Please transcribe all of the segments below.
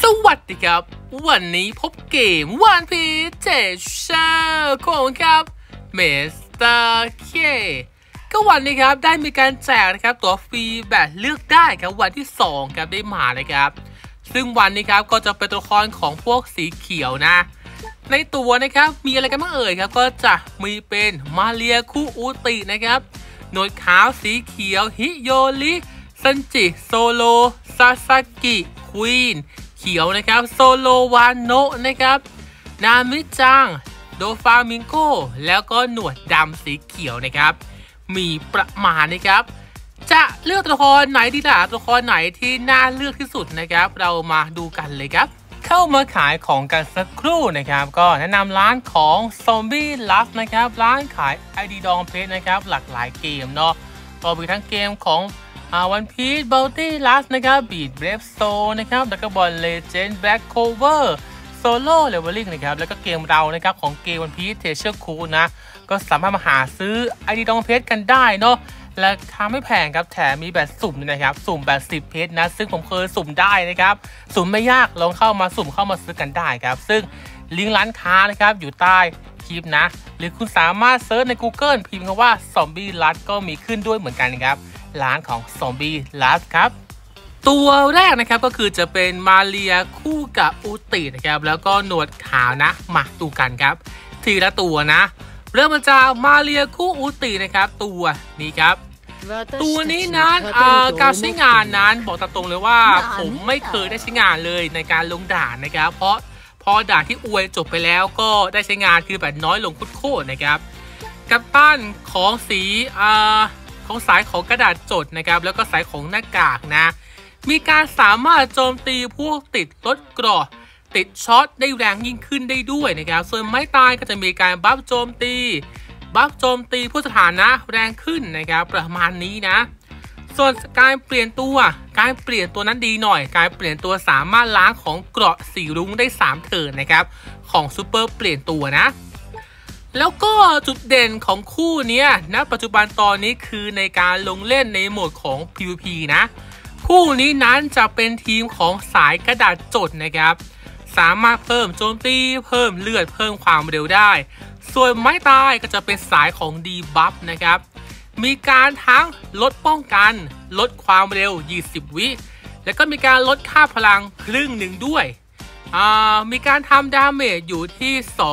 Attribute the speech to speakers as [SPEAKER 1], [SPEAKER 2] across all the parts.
[SPEAKER 1] วัสดีครับวันนี้พบเกมวันพีเจชาของครับเมสเตอร์เคก็วันนี้ครับได้มีการแจกนะครับตัวฟรีแบบเลือกได้ครับวันที่2ครับได้มาเลยครับซึ่งวันนี้ครับก็จะเป็นตัวละครของพวกสีเขียวนะในตัวนะครับมีอะไรกันบ้างเอ่ยครับก็จะมีเป็นมาเรียคุอุตินะครับหนวดขาวสีเขียวฮิโยริซันจิโซโลซาซากิควีนเขียวนะครับโซโลวานโนะนะครับนามิจังโดฟามิงโกแล้วก็หนวดดำสีเขียวนะครับมีประมาณนะครับจะเลือกตัวละครไหนดีล่ะตัวละครไหนที่น่าเลือกที่สุดนะครับเรามาดูกันเลยครับเข้ามาขายของกันสักครู่นะครับก็แนะนำร้านของซอมบี้ลัฟนะครับร้านขาย ID ดองเพชรนะครับหลากหลายเกมเนาะก็มีทั้งเกมของวันพีซบัลตี้ลัสนะครับบีดเบรฟโซนะครับดักบอลเลเจนด์แบล็คโคเวอร์โซโล่เลเวลลิ่งนะครับแล้วก็เกมเรานะครับของเกมวันพีซเทเชอร์คูนะก็สามารถมาหาซื้อ ID ดองเพชรกันได้เนาะราคาไม่แพงครับแถมมีแบบสุ่มนะครับสุ่มแบบ10เพชรนะซึ่งผมเคยสุ่มได้นะครับสุ่มไม่ยากลองเข้ามาสุ่มเข้ามาซื้อกันได้ครับซึ่งลิงก์ร้านค้านะครับอยู่ใต้คลิปนะหรือคุณสามารถเซิร์ชใน Google พิมพ์คำว่าซอมบี้ลัสก็มีขึ้นด้วยเหมือนกันครับร้านของซอมบี้ลัสครับตัวแรกนะครับก็คือจะเป็นมาเรียคู่กับอุตินะครับแล้วก็หนวดขาวนะมาดูกันครับทีละตัวนะเริ่มมาจากมาเรียคู่อุตินะครับตัวนี้ครับตัวนี้นั้นการใช้งานนั้นบอกตรงเลยว่าผมไม่เคยได้ใช้งานเลยในการลงด่านนะครับเพราะพอด่านที่อวยจบไปแล้วก็ได้ใช้งานคือแบบน้อยลงโคตรนะครับกัปตันของสีของสายของกระดาษจดนะครับแล้วก็สายของหน้ากากนะมีการสามารถโจมตีพวกติดลดเกราะติดช็อตได้แรงยิ่งขึ้นได้ด้วยนะครับส่วนไม้ตายก็จะมีการบัฟโจมตีผู้สถานะแรงขึ้นนะครับประมาณนี้นะส่วนการเปลี่ยนตัวนั้นดีหน่อยการเปลี่ยนตัวสามารถล้างของเกราะสีรุ้งได้3เทิร์นนะครับของซูเปอร์เปลี่ยนตัวนะแล้วก็จุดเด่นของคู่นี้ณปัจจุบันตอนนี้คือในการลงเล่นในโหมดของ PVP นะคู่นี้นั้นจะเป็นทีมของสายกระดาษจดนะครับสามารถเพิ่มโจมตีเพิ่มเลือดเพิ่มความเร็วได้ส่วนไม้ตายก็จะเป็นสายของดีบัฟนะครับมีการทั้งลดป้องกันลดความเร็ว20วิแล้วก็มีการลดค่าพลังครึ่งหนึ่งด้วยมีการทำดาเมจอยู่ที่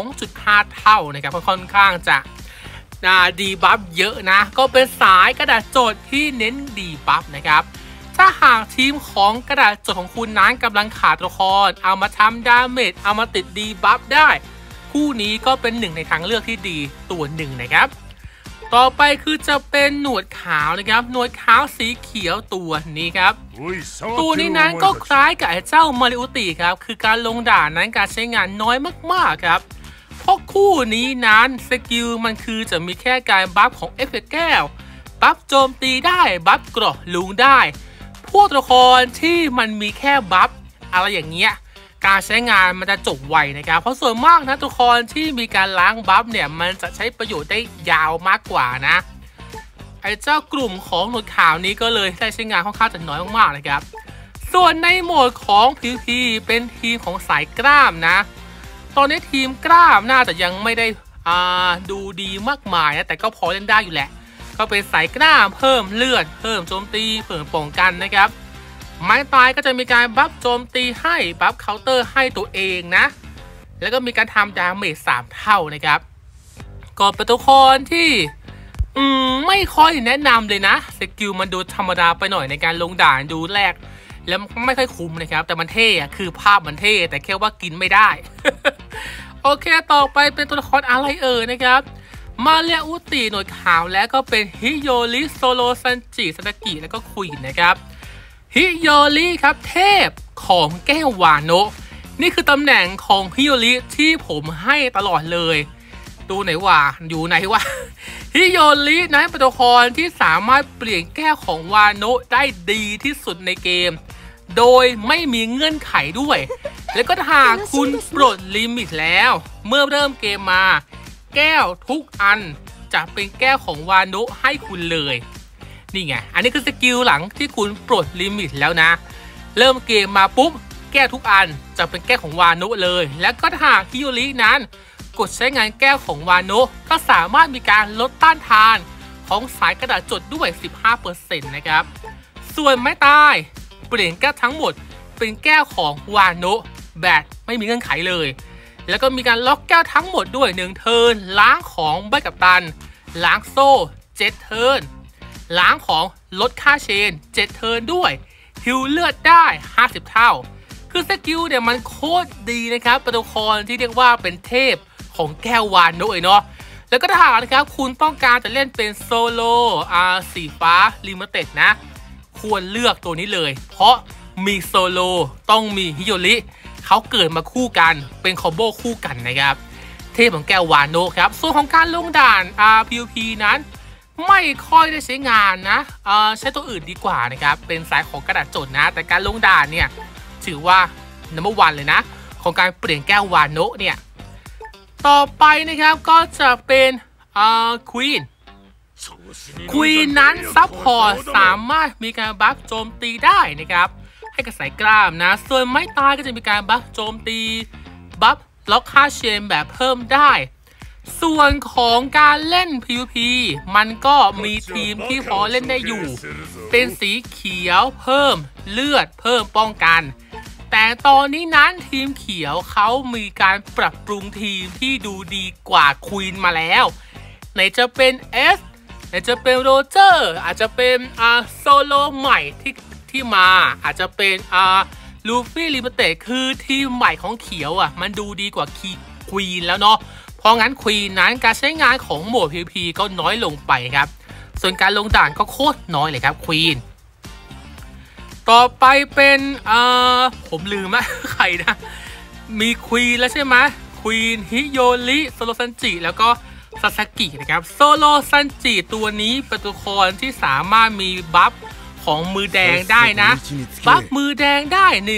[SPEAKER 1] 2.5 เท่านะครับค่อนข้างจะดีบัฟเยอะนะก็เป็นสายกระดาษจดที่เน้นดีบัฟนะครับถ้าหากทีมของกระดาษจดของคุณนั้นกำลังขาดตัวละครเอามาทำดาเมจเอามาติดดีบัฟได้คู่นี้ก็เป็นหนึ่งในทางเลือกที่ดีตัวหนึ่งนะครับต่อไปคือจะเป็นหนวดขาวนะครับหนวดขาวสีเขียวตัวนี้ครับตัวนี้นั้นก็คล้ายกับเจ้ามาริอุติครับคือการลงด่านนั้นการใช้งานน้อยมากๆครับเพราะคู่นี้นั้นสกิลมันคือจะมีแค่การบัฟของเอฟเฟกต์แก้วบัฟโจมตีได้บัฟเกราะลุงได้พวกตัวละครที่มันมีแค่บัฟอะไรอย่างเงี้ยการใช้งานมันจะจบไวนะครับเพราะส่วนมากนะตัวละครที่มีการล้างบัฟเนี่ยมันจะใช้ประโยชน์ได้ยาวมากกว่านะไอ้เจ้ากลุ่มของหนวดขาวนี้ก็เลยได้ใช้งานค่อนข้างจะน้อยมากๆนะครับส่วนในโหมดของ PVP เป็นทีมของสายกล้ามนะตอนนี้ทีมกล้ามน่าจะยังไม่ได้ดูดีมากมายนะแต่ก็พอเล่นได้อยู่แหละก็เป็นสายกล้ามเพิ่มเลือดเพิ่มโจมตีเพิ่มป้องกันนะครับไม้ตายก็จะมีการบัฟโจมตีให้บัฟเคาน์เตอร์ให้ตัวเองนะแล้วก็มีการทำดาเมจ3เท่านะครับก็เป็นตัวละครที่ไม่ค่อยแนะนำเลยนะสกิลมันดูธรรมดาไปหน่อยในการลงด่านดูแรกแล้วไม่ค่อยคุ้มนะครับแต่มันเท่คือภาพมันเท่แต่แค่ว่ากินไม่ได้ โอเคต่อไปเป็นตัวละครอะไรนะครับมาเรียอุติหนวดขาวแล้วก็เป็นฮิโยริโซโลซันจิซาตากิแล้วก็ควีนนะครับฮิโยริครับเทพของแก้ววาโนะนี่คือตำแหน่งของฮิโยริที่ผมให้ตลอดเลยดูไหนวะอยู่ไหนวะฮิโยรินั้นเป็นตัวละครที่สามารถเปลี่ยนแก้วของวาโนะได้ดีที่สุดในเกมโดยไม่มีเงื่อนไขด้วยแล้วก็หากคุณปลดลิมิตแล้วเมื่อเริ่มเกมมาแก้วทุกอันจะเป็นแก้วของวาโนะให้คุณเลยนี่ไงอันนี้คือสกิลหลังที่คุณปลดลิมิตแล้วนะเริ่มเกมมาปุ๊บแก้วทุกอันจะเป็นแก้วของวาโนะเลยและก็ถ้าหากฮิโยรินั้นกดใช้งานแก้วของวาโนะก็สามารถมีการลดต้านทานของสายกระดาษจดด้วย 15% นะครับส่วนไม้ตายเปลี่ยนแก้วทั้งหมดเป็นแก้วของวาโนะแบบไม่มีเงื่อนไขเลยแล้วก็มีการล็อกแก้วทั้งหมดด้วย1เทิร์นล้างของใบกัปตันล้างโซ่7เทิร์นล้างของลดค่าเชน7เทิร์นด้วยฮิวเลือดได้50เท่าคือสกิลเนี่ยมันโคตรดีนะครับเป็นตัวละครที่เรียกว่าเป็นเทพของแก้ววาโนะเนาะแล้วก็ถ้าหากนะครับคุณต้องการจะเล่นเป็นโซโลสีฟ้าลิมิเต็ดนะควรเลือกตัวนี้เลยเพราะมีโซโลต้องมีฮิโยริเขาเกิดมาคู่กันเป็นคอมโบคู่กันนะครับเทพของแก้ววาโนะครับส่วนของการลงด่านPVP นั้นไม่ค่อยได้ใช้งานนะใช้ตัวอื่นดีกว่านะครับเป็นสายของกระดาษจดนะแต่การลงด่านเนี่ยถือว่า number one เลยนะของการเปลี่ยนแก้ววาโนะเนี่ยต่อไปนะครับก็จะเป็นควีนนั้นซัพพอร์ตสามารถมีการบัฟโจมตีได้นะครับให้กระสายกล้ามนะส่วนไม้ตายก็จะมีการบัฟโจมตีบัฟล็อกค่าเชนแบบเพิ่มได้ส่วนของการเล่น PVP มันก็มีทีมที่พอเล่นได้อยู่เป็นสีเขียวเพิ่มเลือดเพิ่มป้องกันแต่ตอนนี้นั้นทีมเขียวเขามีการปรับปรุงทีมที่ดูดีกว่าควีนมาแล้วไหนจะเป็นไหนจะเป็นโรเจอร์อาจจะเป็นโซโลใหม่ที่มาอาจจะเป็นลูฟี่ลิมิเต็ดคือทีมใหม่ของเขียวมันดูดีกว่าควีนแล้วเนาะเพราะงั้นควีนนั้นการใช้งานของโหมด PVP ก็น้อยลงไปครับส่วนการลงด่านก็โคตรน้อยเลยครับควีนต่อไปเป็นผมลืมอะใครนะมีควีนแล้วใช่ไหมควีนฮิโยริโซโลซันจิแล้วก็ซาซากินะครับโซโลซันจิตัวนี้เป็นตัวละครที่สามารถมีบัฟของมือแดงได้นะบัฟมือแดงได้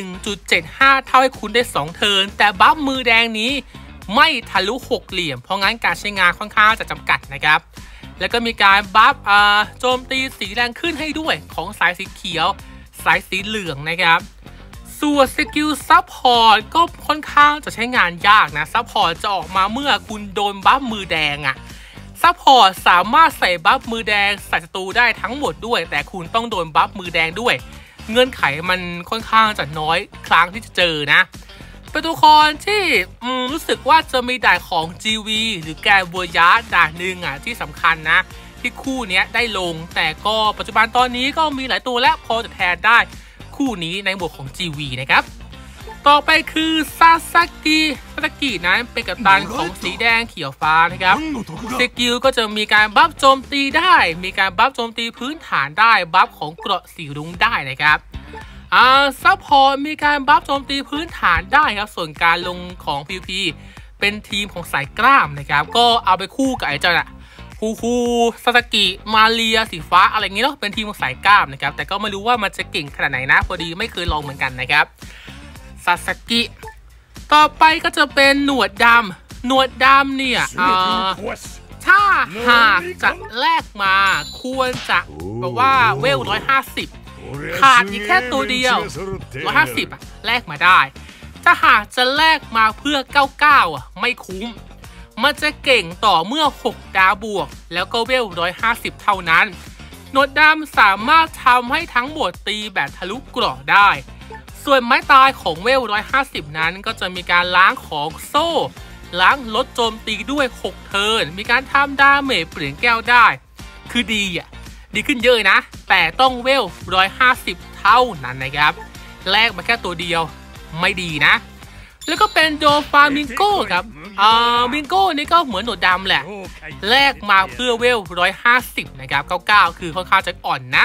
[SPEAKER 1] 1.75 เท่าให้คุณได้2เทิร์นแต่บัฟมือแดงนี้ไม่ทะลุ6เหลี่ยมเพราะงั้นการใช้งานค่อนข้างจะจำกัดนะครับแล้วก็มีการบัฟโจมตีสีแรงขึ้นให้ด้วยของสายสีเขียวสายสีเหลืองนะครับส่วนสกิลซับพอร์ตก็ค่อนข้างจะใช้งานยากนะซับพอร์ตจะออกมาเมื่อคุณโดนบัฟมือแดงซับพอร์ตสามารถใส่บัฟมือแดงใส่ศัตรูได้ทั้งหมดด้วยแต่คุณต้องโดนบัฟมือแดงด้วยเงื่อนไขมันค่อนข้างจะน้อยครั้งที่จะเจอนะเป็นตัวละครที่รู้สึกว่าจะมีด่านของ GV หรือแกนบัวยาด่านหนึ่งที่สำคัญนะที่คู่นี้ได้ลงแต่ก็ปัจจุบันตอนนี้ก็มีหลายตัวและพอจะแทนได้คู่นี้ในบทของ GV นะครับต่อไปคือซาซากินั้นเป็นกัปตันของสีแดงเขียวฟ้านะครับสกิลก็จะมีการบัฟโจมตีได้มีการบัฟโจมตีพื้นฐานได้บัฟของเกราะสีรุ้งได้นะครับซัพพอร์ตมีการบัฟโจมตีพื้นฐานได้ครับส่วนการลงของ PVP เป็นทีมของสายกล้ามนะครับก็เอาไปคู่กับไอ้เจ้าคูซาซากิมาเรียสีฟ้าอะไรเงี้ยเนาะเป็นทีมของสายกล้ามนะครับแต่ก็ไม่รู้ว่ามันจะเก่งขนาดไหนนะพอดีไม่เคยลองเหมือนกันนะครับซาซากิต่อไปก็จะเป็นหนวดดำเนี่ยถ้าหากจะแลกมาควรจะแบบว่าเวล150ขาดอีกแค่ตัวเดียว150แลกมาได้ถ้าหากจะแลกมาเพื่อ99ไม่คุ้มมันจะเก่งต่อเมื่อ6ดาวบวกแล้วก็เวล150เท่านั้นหนวดดำสามารถทำให้ทั้งหมดตีแบบทะลุเกราะได้ส่วนไม้ตายของเวล150นั้นก็จะมีการล้างของโซ่ล้างลดโจมตีด้วย6เทิร์นมีการทำดาเมจเปลี่ยนแก้วได้คือดีขึ้นเยอะนะแต่ต้องเวล150เท่านั้นนะครับแลกมาแค่ตัวเดียวไม่ดีนะแล้วก็เป็นโดฟามิงโก้ครับมิงโก้นี่ก็เหมือนหนวดดำแหละแลกมาเพื่อเวล150นะครับ99คือค่อนข้างจะอ่อนนะ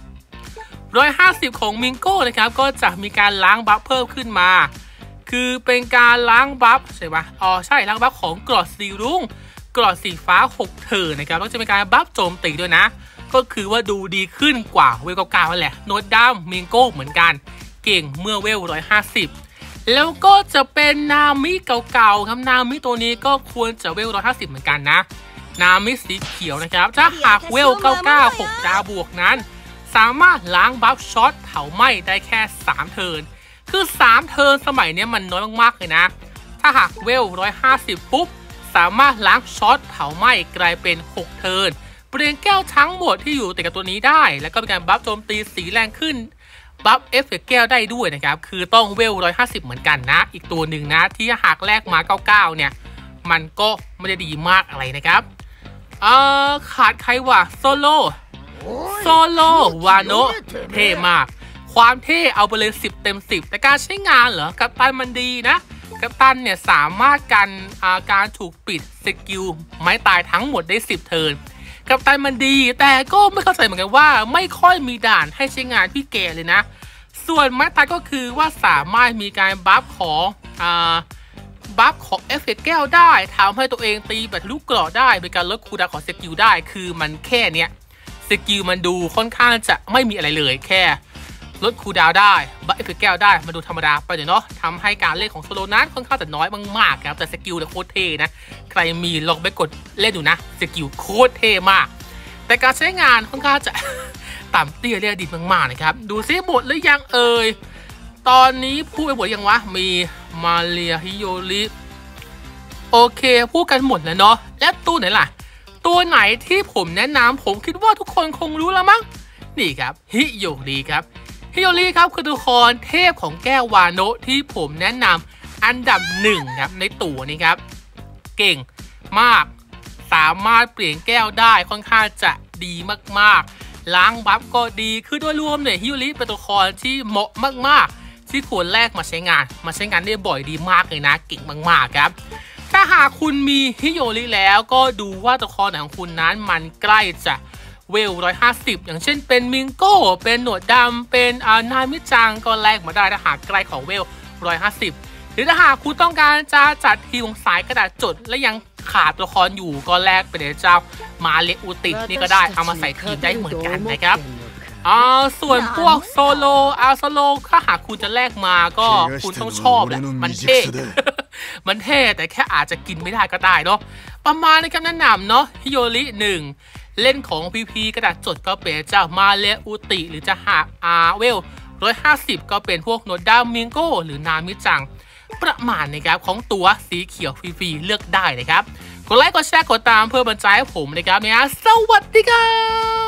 [SPEAKER 1] 150ของมิงโก้นะครับก็จะมีการล้างบัฟเพิ่มขึ้นมาคือเป็นการล้างบัฟใช่ไหมใช่ล้างบัฟของกรอดสีรุ้งกรอดสีฟ้า6เทิร์นนะครับก็จะมีการบัฟโจมตีด้วยนะก็คือว่าดูดีขึ้นกว่าเวล99นั่นแหละหนวดดำมิงโก้เหมือนกันเก่งเมื่อเวล150แล้วก็จะเป็นนามิเก่าๆครับนามิตัวนี้ก็ควรจะเวล150เหมือนกันนะนามิสีเขียวนะครับถ้าหากเวล99 6ดาวบวกนั้นสามารถล้างบัฟช็อตเผาไหม้ได้แค่3เทิร์นคือ3เทิร์นสมัยนี้มันน้อยมากๆเลยนะถ้าหากเวล150ปุ๊บสามารถล้างช็อตเผาไหม้กลายเป็น6เทิร์นเปลี่ยนแก้วทั้งหมดที่อยู่ติดกับตัวนี้ได้แล้วก็เป็นการบัฟโจมตีสีแรงขึ้นบัฟเอฟเฟกต์แก้วได้ด้วยนะครับคือต้องเวล150เหมือนกันนะอีกตัวหนึ่งนะที่หากแลกมา99เนี่ยมันก็ไม่ได้ดีมากอะไรนะครับขาดใครวะโซโลวาโนะเท่มากความเท่เอาไปเลย10 เต็ม 10แต่การใช้งานเหรอกัปตันมันดีนะกัปตันเนี่ยสามารถกันการถูกปิดสกิลไม้ตายทั้งหมดได้10 เทิร์นกัปตันมันดีแต่ก็ไม่เข้าใจเหมือนกันว่าไม่ค่อยมีด่านให้ใช้งานพี่เกเลยนะส่วนไม้ตายก็คือว่าสามารถมีการบัฟของเอฟเฟกต์แก้วได้ทำให้ตัวเองตีแบบทะลุเกราะได้เป็นการลดคูลดาวน์ของสกิลได้คือมันแค่เนี้ยสกิลมันดูค่อนข้างจะไม่มีอะไรเลยแค่ลดคูลดาวน์ได้บัฟเอฟเฟกต์แก้วได้มาดูธรรมดาไปเนาะทำให้การเล่นของโซโลนั้นค่อนข้างจะน้อยมากๆครับแต่สกิลเนี่ยโคตรเท่นะใครมีลองไปกดเล่นดูนะสกิลโคตรเท่มากแต่การใช้งานค่อนข้างจะ ต่ำเตี้ยเรียดิบมากๆนะครับดูซิบทหรือยังตอนนี้พูดไปหมดยังวะมีมาเรียฮิโยริโอเคพูดกันหมดแล้วเนาะและตัวไหนล่ะตัวไหนที่ผมแนะนำผมคิดว่าทุกคนคงรู้แล้วมั้งนี่ครับฮิโยริครับฮิโยริครับคือตัวละครเทพของแก้ววาโนะที่ผมแนะนำอันดับ1ครับในตัวนี้ครับเก่งมากสามารถเปลี่ยนแก้วได้ค่อนข้างจะดีมากๆล้างบัฟก็ดีคือโดยรวมเนี่ยฮิโยริเป็นตัวละครที่เหมาะมากๆที่ควรแลกมาใช้งานได้บ่อยดีมากเลยนะเก่งมากๆครับถ้าหากคุณมีฮิโยริแล้วก็ดูว่าตัวละครของคุณนั้นมันใกล้จะเวล150อย่างเช่นเป็นมิงโก้เป็นหนวดดำเป็นนามิจังก็แลกมาได้ถ้าหากใกล้ของเวล150หรือถ้าหากคุณต้องการจะจัดทีมของสายกระดาษจดและยังขาดตัวละครอยู่ก็แลกเป็นเจ้ามาเลอุตินี่ก็ได้เอามาใส่ทีมได้เหมือนกันนะครับส่วนพวกโซโลถ้าหากคุณจะแลกมาก็คุณต้องชอบแหละมันเท่ มันเท่แต่แค่อาจจะกินไม่ได้ก็ได้เนาะประมาณในคำแนะนำเนาะฮิโยริ1เล่นของ PP กระดาษจดก็เป็นเจ้ามาเลอุติหรือจะหากเวล150ก็เป็นพวกโนดามิงโกหรือนามิจังประมาณนะครับของตัวสีเขียวฟรีๆเลือกได้นะครับกดไลค์กดแชร์กดตามเพื่อบันใจให้ผมนะครับเนี่ยสวัสดีครับ